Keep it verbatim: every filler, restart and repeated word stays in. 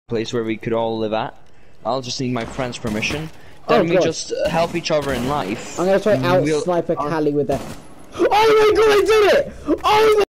place where we could all live at. I'll just need my friend's permission. Then Oh, we God. just uh, help each other in life. I'm gonna try out We'll- sniper our- Callie with a. Oh my god, I did it! Oh my